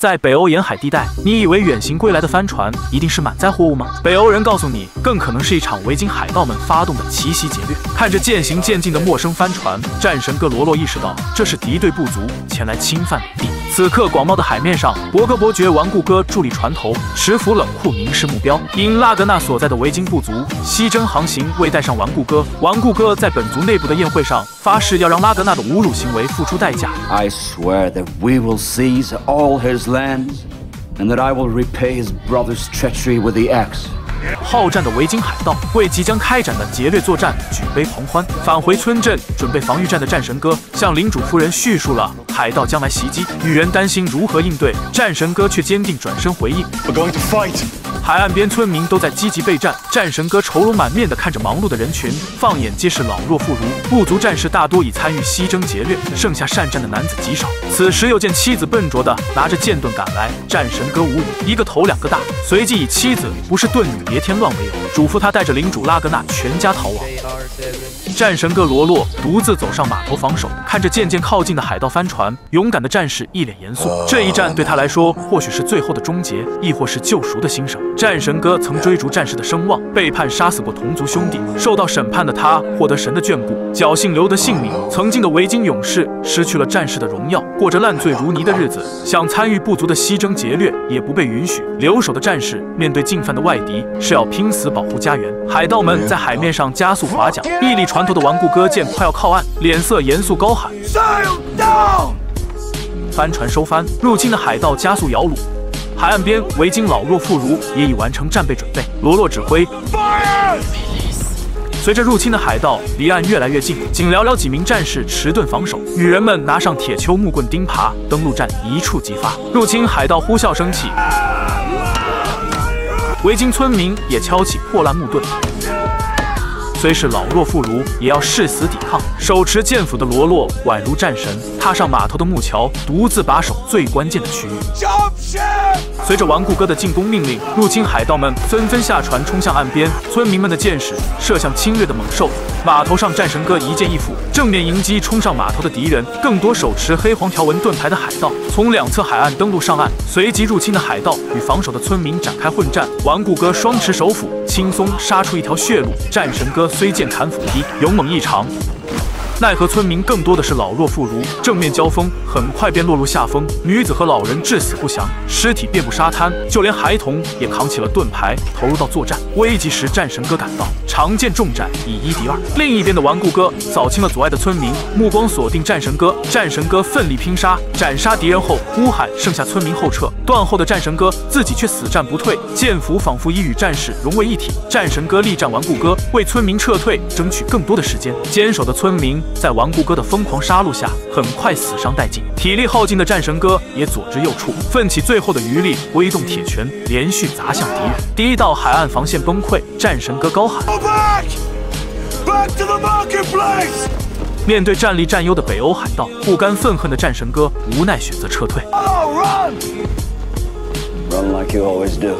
在北欧沿海地带，你以为远行归来的帆船一定是满载货物吗？北欧人告诉你，更可能是一场维京海盗们发动的奇袭劫掠。看着渐行渐近的陌生帆船，战神哥罗洛意识到这是敌对部族前来侵犯领地。此刻，广袤的海面上，伯格伯爵顽固哥伫立船头，持斧冷酷凝视目标。因拉格纳所在的维京部族西征航行未带上顽固哥，顽固哥在本族内部的宴会上发誓要让拉格纳的侮辱行为付出代价。 I swear that we will seize all his lands, and that I will repay his brother's treachery with the axe. 好战的维京海盗为即将开展的劫掠作战举杯狂欢。返回村镇准备防御战的战神哥向领主夫人叙述了海盗将来袭击，女人担心如何应对，战神哥却坚定转身回应 We're going to fight. 海岸边村民都在积极备战，战神哥愁容满面地看着忙碌的人群，放眼皆是老弱妇孺，部族战士大多已参与西征劫掠，剩下善战的男子极少。此时又见妻子笨拙地拿着剑盾赶来，战神哥无语，一个头两个大，随即以妻子不是盾女别添乱为由，嘱咐他带着领主拉格纳全家逃亡。战神哥罗洛独自走上码头防守，看着渐渐靠近的海盗帆船，勇敢的战士一脸严肃。这一战对他来说，或许是最后的终结，亦或是救赎的新生。战神哥曾追逐战士的声望，背叛杀死过同族兄弟，受到审判的他获得神的眷顾，侥幸留得性命。曾经的维京勇士失去了战士的荣耀，过着烂醉如泥的日子，想参与部族的西征劫掠也不被允许。留守的战士面对进犯的外敌，是要拼死保护家园。海盗们在海面上加速划桨，屹立船头的顽固哥见快要靠岸，脸色严肃高喊 Sail down! 帆船收帆，入侵的海盗加速摇橹。海岸边，维京老弱妇孺也已完成战备准备。罗洛指挥，随着入侵的海盗离岸越来越近，仅寥寥几名战士持盾防守，女人们拿上铁锹、木棍、钉耙，登陆战一触即发。入侵海盗呼啸声起，维京村民也敲起破烂木盾。虽是老弱妇孺，也要誓死抵抗。手持剑斧的罗洛宛如战神，踏上码头的木桥，独自把守最关键的区域。随着顽固哥的进攻命令，入侵海盗们纷纷下船冲向岸边，村民们的箭矢射向侵略的猛兽。码头上，战神哥一剑一斧正面迎击冲上码头的敌人，更多手持黑黄条纹盾牌的海盗从两侧海岸登陆上岸，随即入侵的海盗与防守的村民展开混战。顽固哥双持手斧，轻松杀出一条血路。战神哥虽剑砍斧劈，勇猛异常。奈何村民更多的是老弱妇孺，正面交锋很快便落入下风，女子和老人至死不降，尸体遍布沙滩，就连孩童也扛起了盾牌，投入到作战。危急时，战神哥赶到，长剑重斩，以1敌2。另一边的顽固哥扫清了阻碍的村民，目光锁定战神哥。战神哥奋力拼杀，斩杀敌人后呼喊剩下村民后撤。断后的战神哥自己却死战不退，剑斧仿佛已与战士融为一体。战神哥力战顽固哥，为村民撤退争取更多的时间。坚守的村民在顽固哥的疯狂杀戮下，很快死伤殆尽。体力耗尽的战神哥也左支右绌，奋起最后的余力，挥动铁拳，连续砸向敌人。第一道海岸防线崩溃，战神哥高喊 Back to the marketplace! 面对战力占优的北欧海盗，不甘愤恨的战神哥无奈选择撤退。 Run! Run like you always do.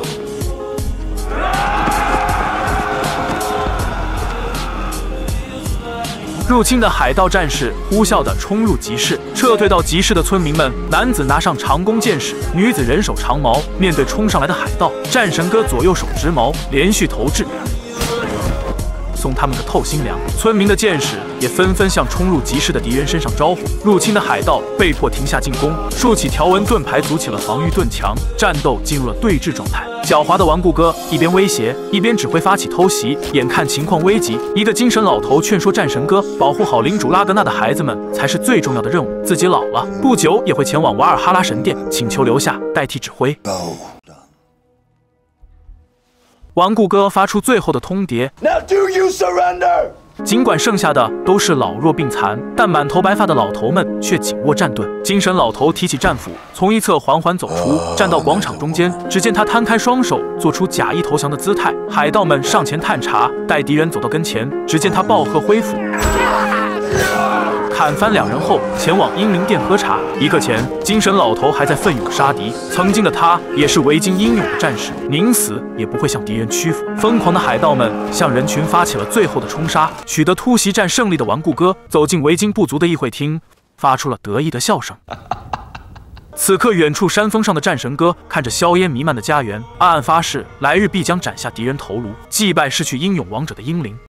入侵的海盗战士呼啸地冲入集市，撤退到集市的村民们，男子拿上长弓箭矢，女子人手长矛。面对冲上来的海盗，战神哥左右手执矛，连续投掷，送他们个透心凉。村民的箭矢也纷纷向冲入集市的敌人身上招呼。入侵的海盗被迫停下进攻，竖起条纹盾牌，组起了防御盾墙，战斗进入了对峙状态。狡猾的顽固哥一边威胁，一边指挥发起偷袭。眼看情况危急，一个精神老头劝说战神哥，保护好领主拉格纳的孩子们才是最重要的任务，自己老了，不久也会前往瓦尔哈拉神殿，请求留下代替指挥。顽固哥发出最后的通牒 Now do you surrender? 尽管剩下的都是老弱病残，但满头白发的老头们却紧握战盾。精神老头提起战斧，从一侧缓缓走出，站到广场中间。只见他摊开双手，做出假意投降的姿态。海盗们上前探查，待敌人走到跟前，只见他暴喝挥斧，砍翻2人后，前往英灵殿喝茶。一刻前，精神老头还在奋勇杀敌，曾经的他也是维京英勇的战士，宁死也不会向敌人屈服。疯狂的海盗们向人群发起了最后的冲杀，取得突袭战胜利的顽固哥走进维京部族的议会厅，发出了得意的笑声。 此刻，远处山峰上的战神哥看着硝烟弥漫的家园，暗暗发誓，来日必将斩下敌人头颅，祭拜失去英勇王者的英灵。